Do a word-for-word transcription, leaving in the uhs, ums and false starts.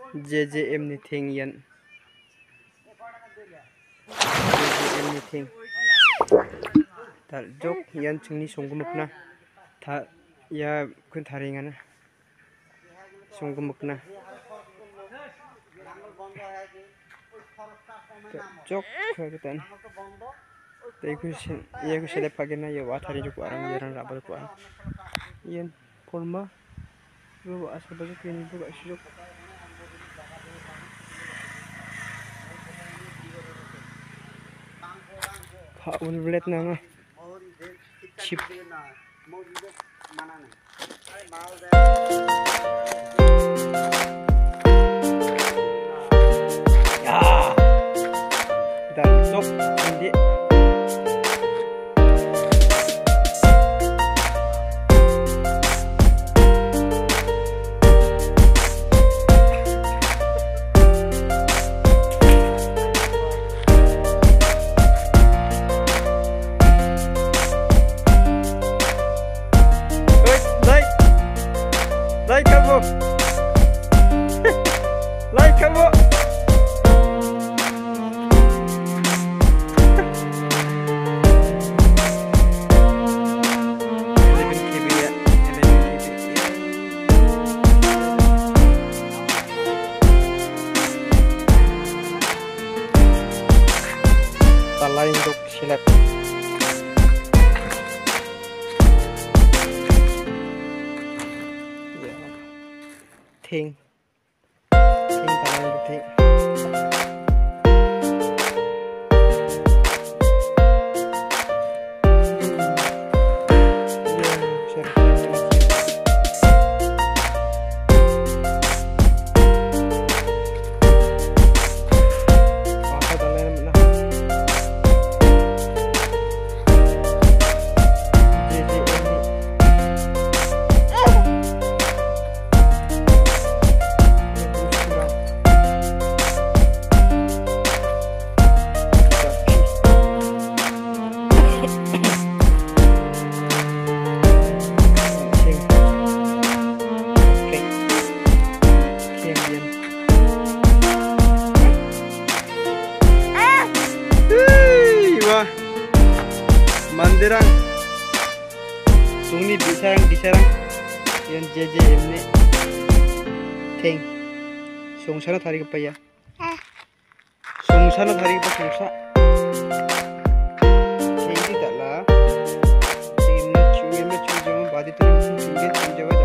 J J M ni thing yan. J J M ni thing. Tar jok yan chungni songgumukna. Tha ya kun tharingana. Songgumukna. Jok kagatan. Tay ku sin ya ku selep pagena ya wathari jok arang yaran rabal ku an. Yan forma ro asal baju kini bu gak sujok. Pak ulblet nama chip. Ya, dan sok ini. Like kamu, like kamu. Talai untuk silap. Thing thing talai untuk thing. Mandirang sungni disarang disarang yang J J M ni thing sung sana thari apa ya sung sana thari apa sungsa thing di tak lah ini cuma cuma cuma badi tu cuma cuma